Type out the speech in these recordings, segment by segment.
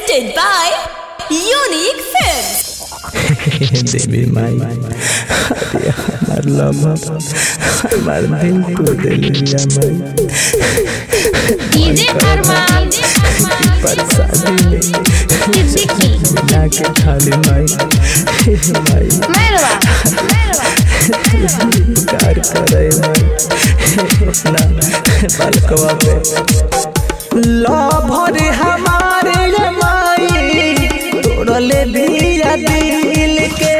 Presented by Unique Films. देवी माई अरे हमार लम्हा हमार दिल को दिलिया माई डीजे अरमान परसादी में सिद्दीकी ना के खाली माई माई मेरवा प्यार करे माई अपना बालकवा पे लभर हमारे माई तोड़ले दिया दिल के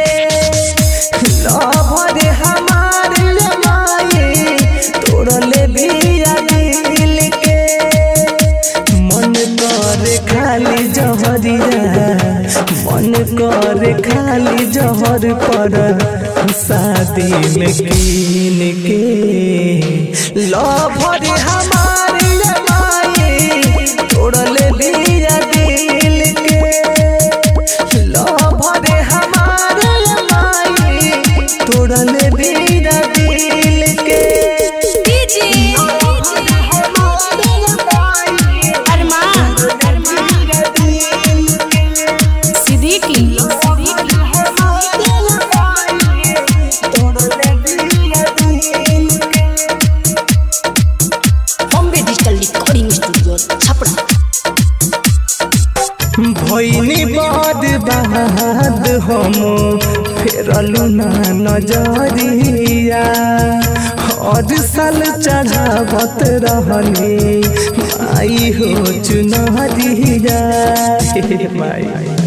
लभर हमारे माई तोड़ले दिया दिल के मन करे खाली जहरिया मन करे खाली जहर पर शादी में कीन के लभर हमारे माई तोड़ले दिया दिल के लभर हमारे माई तोड़ले दिया दिल के DJ Arman Siddiqui Bombay digital recording studio Chhapra. भइनी बाद हम फेरलू ना नजरिया हर साल चढ़ावत रहनी माई हो चुनरिया माई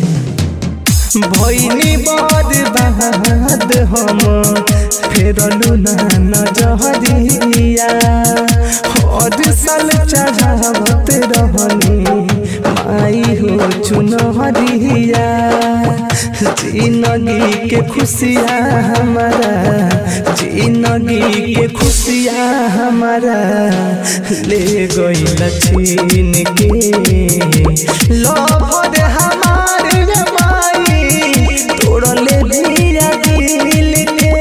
भइनी बाद हम फेरलू ना नजरिया हर साल चढ़ावत रहनी माई हो चुनरिया जिंदगी के खुशियाँ हमारा जिंदगी के खुशियाँ हमारा ले गई छीन के लभर हमारे माई तोड़ले दिया दिल के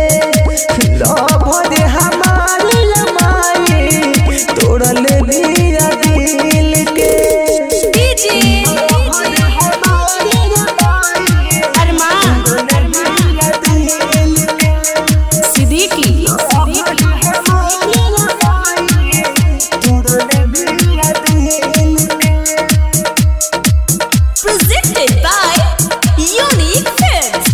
लभर हमारे माई तोड़ले दिया दिल के DJ Arman Siddiqui presented by Unique Films.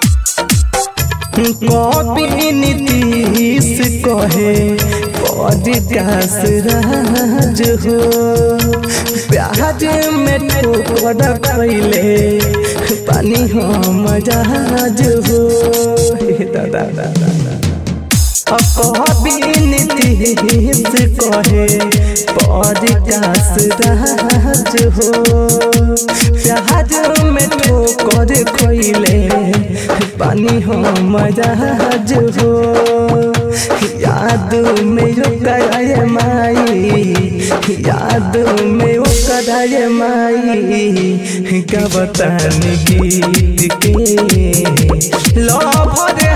Copy Nitish कहे पॉडकास राज हो प्याज में ठोकर खैले पानी हम जहाज हो दादा कॉपी नीतीश कहे पॉडकास राज हो प्याज में ठोकर खैले पानी हम जहाज हो याद में कराए माई याद में कराए माई का बताने गीत के लभर